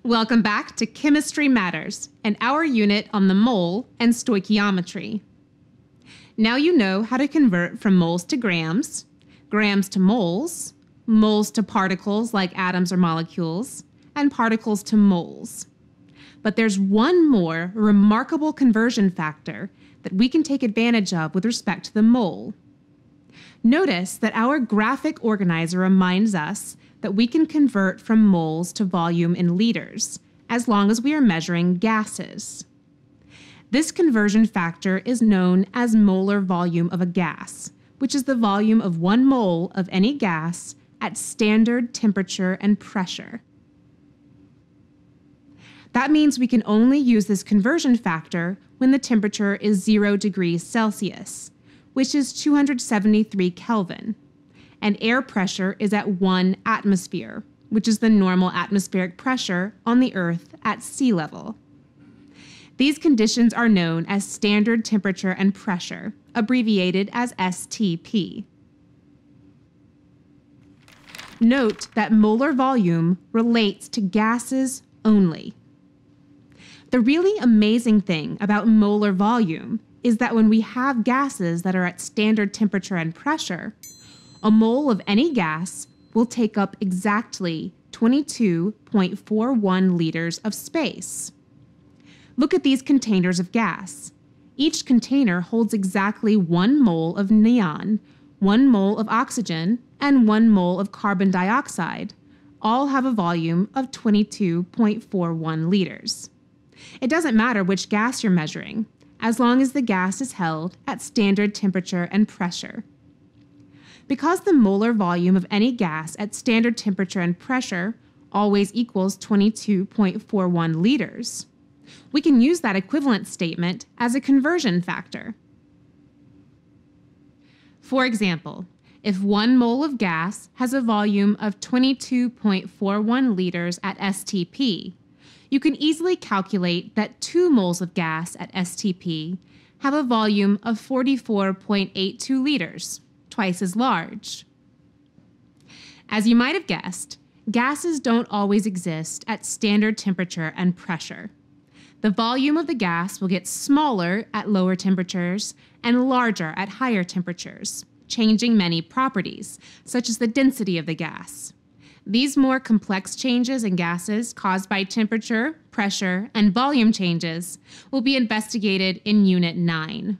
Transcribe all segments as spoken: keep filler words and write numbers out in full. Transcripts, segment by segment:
Welcome back to Chemistry Matters and our unit on the mole and stoichiometry. Now you know how to convert from moles to grams, grams to moles, moles to particles like atoms or molecules, and particles to moles. But there's one more remarkable conversion factor that we can take advantage of with respect to the mole. Notice that our graphic organizer reminds us that we can convert from moles to volume in liters, as long as we are measuring gases. This conversion factor is known as molar volume of a gas, which is the volume of one mole of any gas at standard temperature and pressure. That means we can only use this conversion factor when the temperature is zero degrees Celsius, which is two hundred seventy-three Kelvin, and air pressure is at one atmosphere, which is the normal atmospheric pressure on the Earth at sea level. These conditions are known as standard temperature and pressure, abbreviated as S T P. Note that molar volume relates to gases only. The really amazing thing about molar volume is that when we have gases that are at standard temperature and pressure, a mole of any gas will take up exactly twenty-two point four one liters of space. Look at these containers of gas. Each container holds exactly one mole of neon, one mole of oxygen, and one mole of carbon dioxide. All have a volume of twenty-two point four one liters. It doesn't matter which gas you're measuring, as long as the gas is held at standard temperature and pressure. Because the molar volume of any gas at standard temperature and pressure always equals twenty-two point four one liters, we can use that equivalent statement as a conversion factor. For example, if one mole of gas has a volume of twenty-two point four one liters at S T P, you can easily calculate that two moles of gas at S T P have a volume of forty-four point eight two liters, twice as large. As you might have guessed, gases don't always exist at standard temperature and pressure. The volume of the gas will get smaller at lower temperatures and larger at higher temperatures, changing many properties, such as the density of the gas. These more complex changes in gases caused by temperature, pressure, and volume changes will be investigated in Unit nine.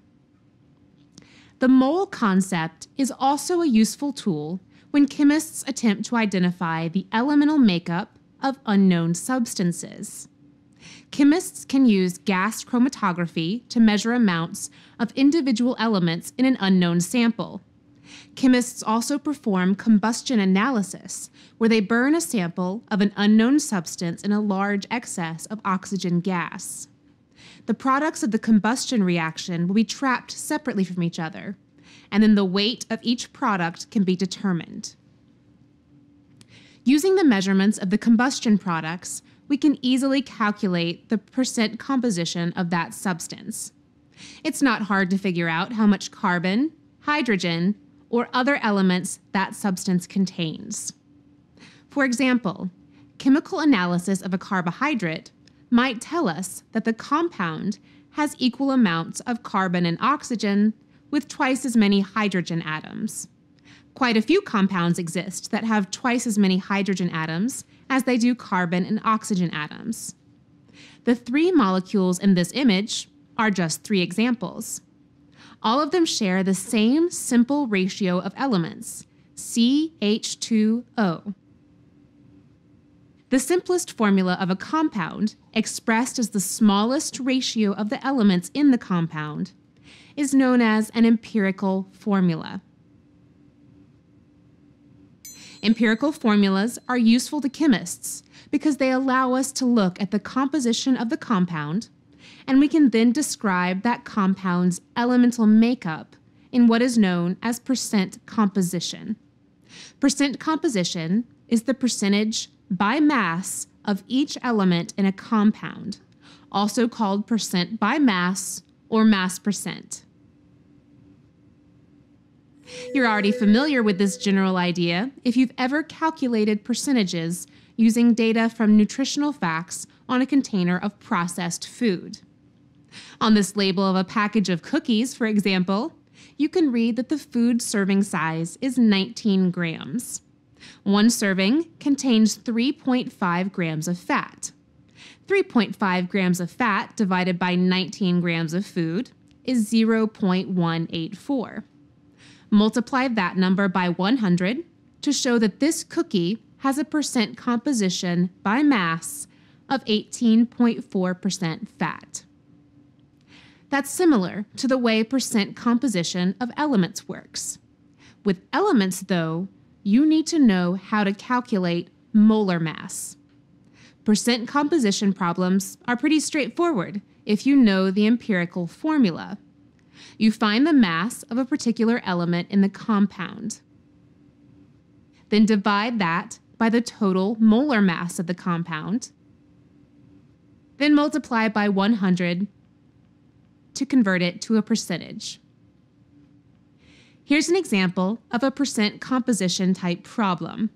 The mole concept is also a useful tool when chemists attempt to identify the elemental makeup of unknown substances. Chemists can use gas chromatography to measure amounts of individual elements in an unknown sample. Chemists also perform combustion analysis, where they burn a sample of an unknown substance in a large excess of oxygen gas. The products of the combustion reaction will be trapped separately from each other, and then the weight of each product can be determined. Using the measurements of the combustion products, we can easily calculate the percent composition of that substance. It's not hard to figure out how much carbon, hydrogen, or other elements that substance contains. For example, chemical analysis of a carbohydrate might tell us that the compound has equal amounts of carbon and oxygen with twice as many hydrogen atoms. Quite a few compounds exist that have twice as many hydrogen atoms as they do carbon and oxygen atoms. The three molecules in this image are just three examples. All of them share the same simple ratio of elements, C H two O. The simplest formula of a compound, expressed as the smallest ratio of the elements in the compound, is known as an empirical formula. Empirical formulas are useful to chemists because they allow us to look at the composition of the compound, and we can then describe that compound's elemental makeup in what is known as percent composition. Percent composition is the percentage by mass of each element in a compound, also called percent by mass or mass percent. You're already familiar with this general idea if you've ever calculated percentages using data from nutritional facts on a container of processed food. On this label of a package of cookies, for example, you can read that the food serving size is nineteen grams. One serving contains three point five grams of fat. three point five grams of fat divided by nineteen grams of food is zero point one eight four. Multiply that number by one hundred to show that this cookie has a percent composition by mass of eighteen point four percent fat. That's similar to the way percent composition of elements works. With elements, though, you need to know how to calculate molar mass. Percent composition problems are pretty straightforward if you know the empirical formula. You find the mass of a particular element in the compound. Then divide that by the total molar mass of the compound. Then multiply by one hundred to convert it to a percentage. Here's an example of a percent composition type problem.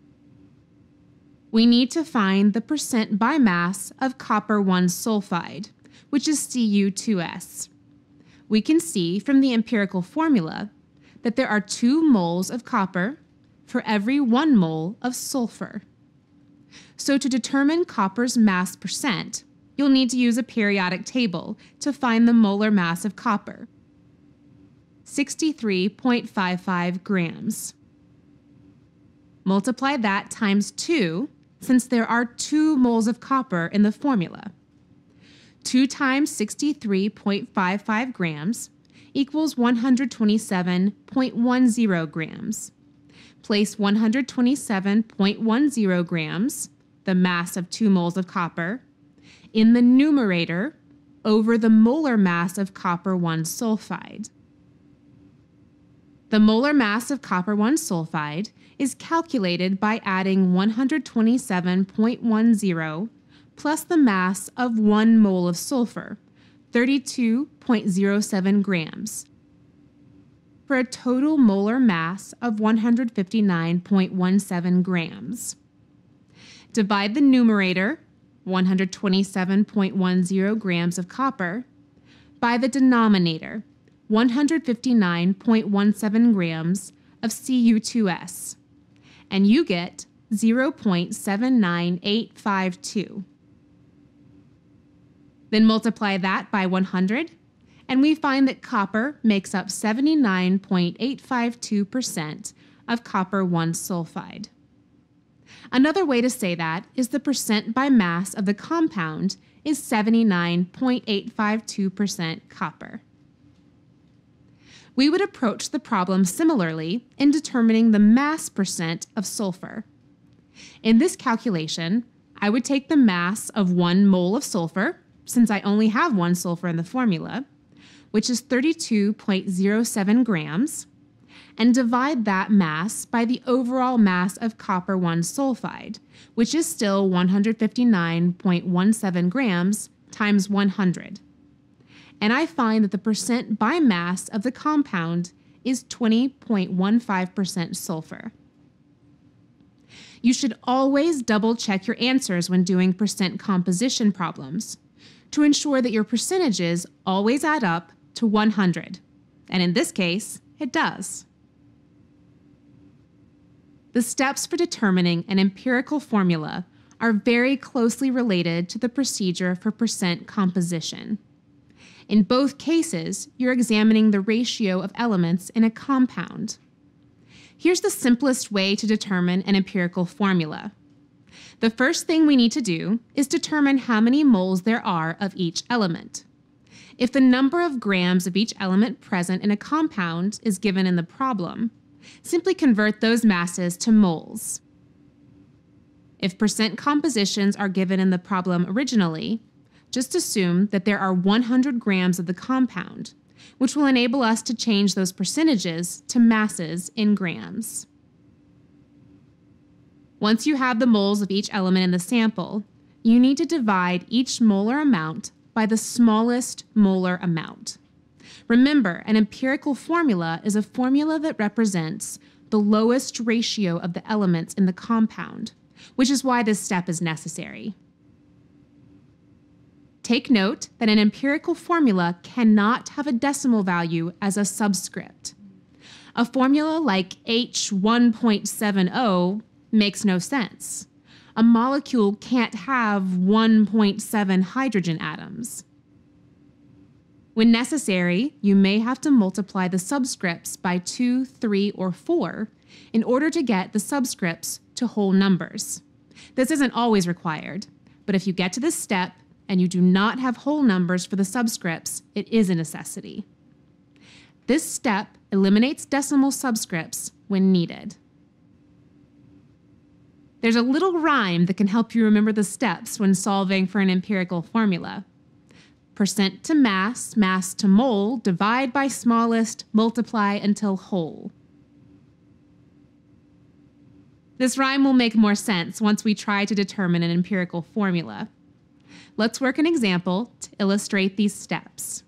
We need to find the percent by mass of copper one sulfide, which is C u two S. We can see from the empirical formula that there are two moles of copper for every one mole of sulfur. So to determine copper's mass percent, you'll need to use a periodic table to find the molar mass of copper, sixty-three point five five grams. Multiply that times two, since there are two moles of copper in the formula. two times sixty-three point five five grams equals one hundred twenty-seven point one zero grams. Place one hundred twenty-seven point one zero grams, the mass of two moles of copper, in the numerator over the molar mass of copper one sulfide. The molar mass of copper one sulfide is calculated by adding one hundred twenty-seven point one zero plus the mass of one mole of sulfur, thirty-two point zero seven grams, for a total molar mass of one hundred fifty-nine point one seven grams. Divide the numerator, one hundred twenty-seven point one zero grams of copper, by the denominator, one hundred fifty-nine point one seven grams of C u two S, and you get zero point seven nine eight five two. Then multiply that by one hundred, and we find that copper makes up seventy-nine point eight five two percent of copper one sulfide. Another way to say that is the percent by mass of the compound is seventy-nine point eight five two percent copper. We would approach the problem similarly in determining the mass percent of sulfur. In this calculation, I would take the mass of one mole of sulfur, since I only have one sulfur in the formula, which is thirty-two point zero seven grams, and divide that mass by the overall mass of copper one sulfide, which is still one hundred fifty-nine point one seven grams times one hundred. And I find that the percent by mass of the compound is twenty point one five percent sulfur. You should always double check your answers when doing percent composition problems to ensure that your percentages always add up to one hundred. And in this case, it does. The steps for determining an empirical formula are very closely related to the procedure for percent composition. In both cases, you're examining the ratio of elements in a compound. Here's the simplest way to determine an empirical formula. The first thing we need to do is determine how many moles there are of each element. If the number of grams of each element present in a compound is given in the problem, simply convert those masses to moles. If percent compositions are given in the problem originally, just assume that there are one hundred grams of the compound, which will enable us to change those percentages to masses in grams. Once you have the moles of each element in the sample, you need to divide each molar amount by the smallest molar amount. Remember, an empirical formula is a formula that represents the lowest ratio of the elements in the compound, which is why this step is necessary. Take note that an empirical formula cannot have a decimal value as a subscript. A formula like H one point seven zero makes no sense. A molecule can't have one point seven hydrogen atoms. When necessary, you may have to multiply the subscripts by two, three, or four in order to get the subscripts to whole numbers. This isn't always required, but if you get to this step and you do not have whole numbers for the subscripts, it is a necessity. This step eliminates decimal subscripts when needed. There's a little rhyme that can help you remember the steps when solving for an empirical formula. Percent to mass, mass to mole, divide by smallest, multiply until whole. This rhyme will make more sense once we try to determine an empirical formula. Let's work an example to illustrate these steps.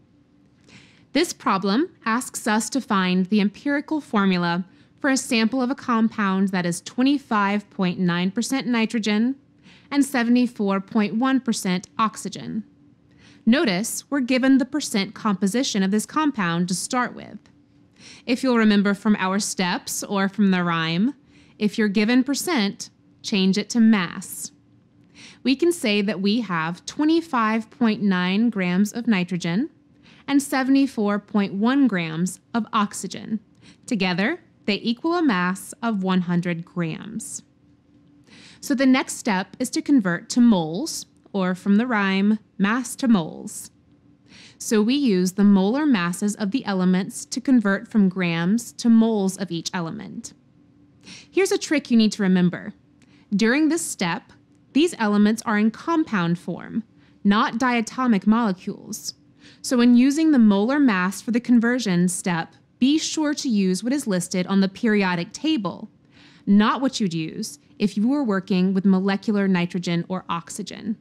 This problem asks us to find the empirical formula for a sample of a compound that is twenty-five point nine percent nitrogen and seventy-four point one percent oxygen. Notice we're given the percent composition of this compound to start with. If you'll remember from our steps or from the rhyme, if you're given percent, change it to mass. We can say that we have twenty-five point nine grams of nitrogen and seventy-four point one grams of oxygen. Together, they equal a mass of one hundred grams. So the next step is to convert to moles, or from the rhyme, mass to moles. So we use the molar masses of the elements to convert from grams to moles of each element. Here's a trick you need to remember. During this step, these elements are in compound form, not diatomic molecules. So when using the molar mass for the conversion step, be sure to use what is listed on the periodic table, not what you'd use if you were working with molecular nitrogen or oxygen.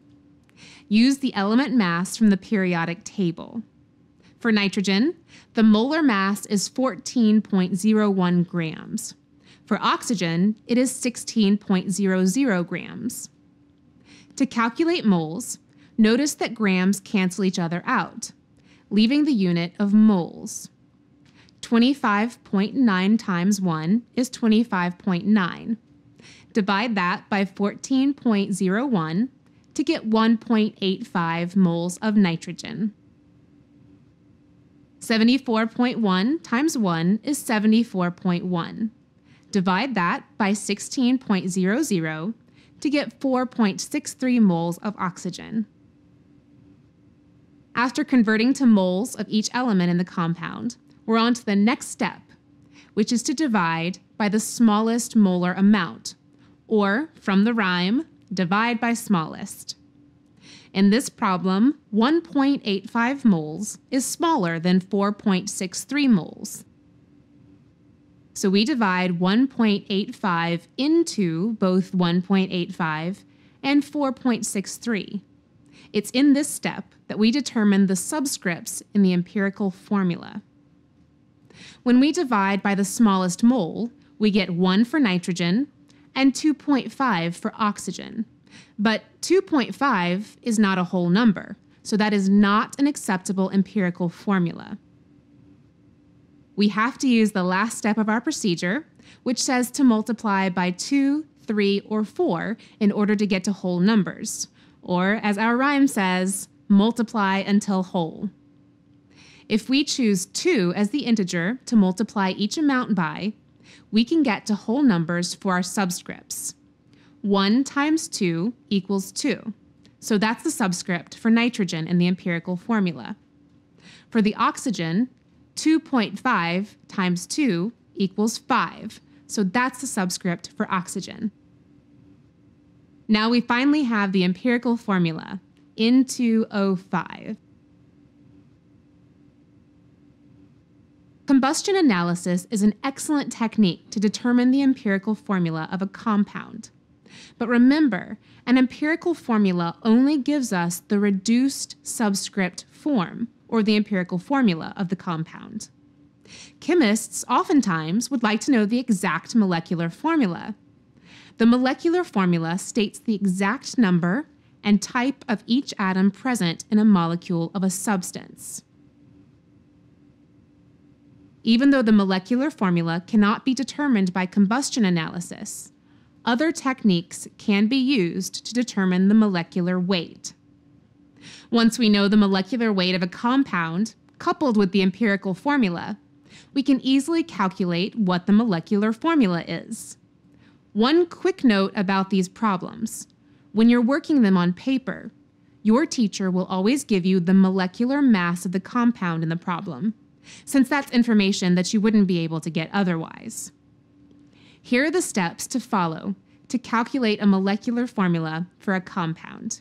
Use the element mass from the periodic table. For nitrogen, the molar mass is fourteen point zero one grams. For oxygen, it is sixteen point zero zero grams. To calculate moles, notice that grams cancel each other out, leaving the unit of moles. twenty-five point nine times one is twenty-five point nine. Divide that by fourteen point zero one to get one point eight five moles of nitrogen. seventy-four point one times one is seventy-four point one. Divide that by sixteen point zero zero to get four point six three moles of oxygen. After converting to moles of each element in the compound, we're on to the next step, which is to divide by the smallest molar amount, or from the rhyme, divide by smallest. In this problem, one point eight five moles is smaller than four point six three moles. So we divide one point eight five into both one point eight five and four point six three. It's in this step that we determine the subscripts in the empirical formula. When we divide by the smallest mole, we get one for nitrogen and two point five for oxygen. But two point five is not a whole number, so that is not an acceptable empirical formula. We have to use the last step of our procedure, which says to multiply by two, three, or four in order to get to whole numbers. Or, as our rhyme says, multiply until whole. If we choose two as the integer to multiply each amount by, we can get to whole numbers for our subscripts. one times two equals two. So that's the subscript for nitrogen in the empirical formula. For the oxygen, two point five times two equals five. So that's the subscript for oxygen. Now we finally have the empirical formula, N two O five. Combustion analysis is an excellent technique to determine the empirical formula of a compound. But remember, an empirical formula only gives us the reduced subscript form, or the empirical formula of the compound. Chemists oftentimes would like to know the exact molecular formula. The molecular formula states the exact number and type of each atom present in a molecule of a substance. Even though the molecular formula cannot be determined by combustion analysis, other techniques can be used to determine the molecular weight. Once we know the molecular weight of a compound, coupled with the empirical formula, we can easily calculate what the molecular formula is. One quick note about these problems. When you're working them on paper, your teacher will always give you the molecular mass of the compound in the problem, since that's information that you wouldn't be able to get otherwise. Here are the steps to follow to calculate a molecular formula for a compound.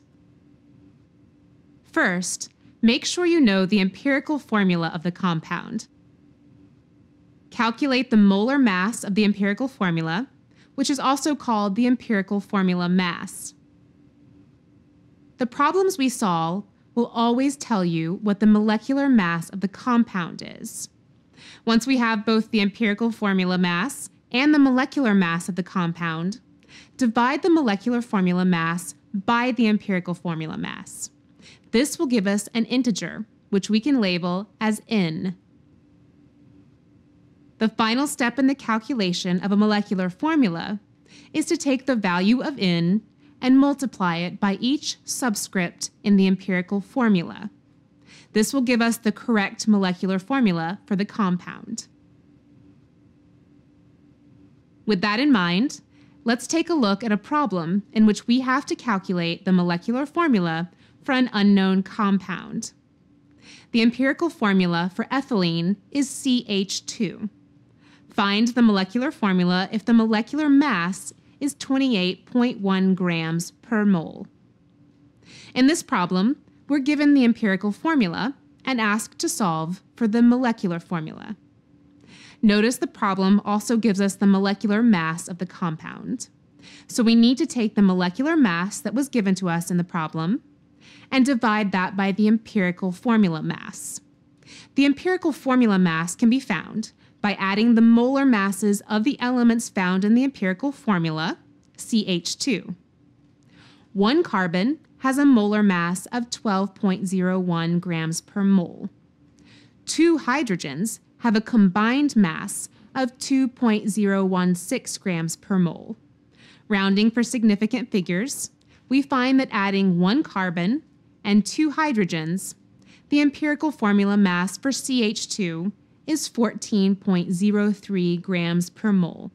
First, make sure you know the empirical formula of the compound. Calculate the molar mass of the empirical formula, which is also called the empirical formula mass. The problems we solve will always tell you what the molecular mass of the compound is. Once we have both the empirical formula mass and the molecular mass of the compound, divide the molecular formula mass by the empirical formula mass. This will give us an integer, which we can label as N. The final step in the calculation of a molecular formula is to take the value of N and multiply it by each subscript in the empirical formula. This will give us the correct molecular formula for the compound. With that in mind, let's take a look at a problem in which we have to calculate the molecular formula for an unknown compound. The empirical formula for ethylene is C H two. Find the molecular formula if the molecular mass is twenty-eight point one grams per mole. In this problem, we're given the empirical formula and asked to solve for the molecular formula. Notice the problem also gives us the molecular mass of the compound. So we need to take the molecular mass that was given to us in the problem and divide that by the empirical formula mass. The empirical formula mass can be found by adding the molar masses of the elements found in the empirical formula, C H two. One carbon has a molar mass of twelve point zero one grams per mole. Two hydrogens have a combined mass of two point zero one six grams per mole. Rounding for significant figures, we find that adding one carbon and two hydrogens, the empirical formula mass for C H two is fourteen point zero three grams per mole.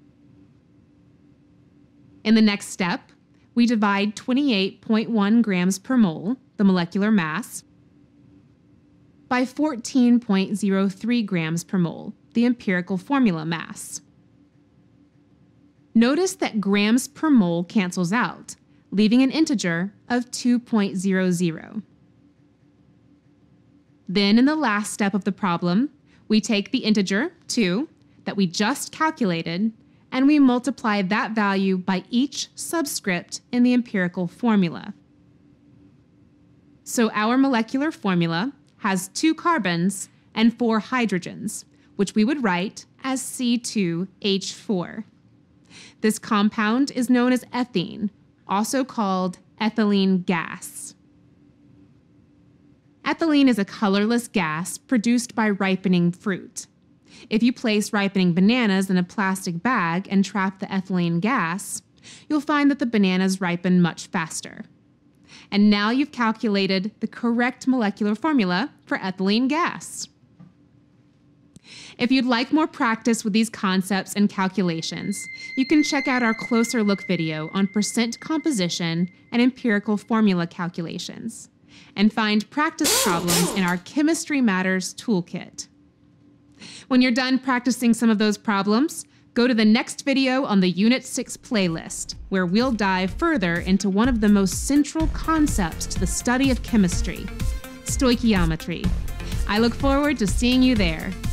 In the next step, we divide twenty-eight point one grams per mole, the molecular mass, by fourteen point zero three grams per mole, the empirical formula mass. Notice that grams per mole cancels out, leaving an integer of two point zero zero. Then in the last step of the problem, we take the integer, two, that we just calculated, and we multiply that value by each subscript in the empirical formula. So our molecular formula has two carbons and four hydrogens, which we would write as C two H four. This compound is known as ethene, also called ethylene gas. Ethylene is a colorless gas produced by ripening fruit. If you place ripening bananas in a plastic bag and trap the ethylene gas, you'll find that the bananas ripen much faster. And now you've calculated the correct molecular formula for ethylene gas. If you'd like more practice with these concepts and calculations, you can check out our closer look video on percent composition and empirical formula calculations, and find practice problems in our Chemistry Matters toolkit. When you're done practicing some of those problems, go to the next video on the Unit six playlist, where we'll dive further into one of the most central concepts to the study of chemistry, stoichiometry. I look forward to seeing you there.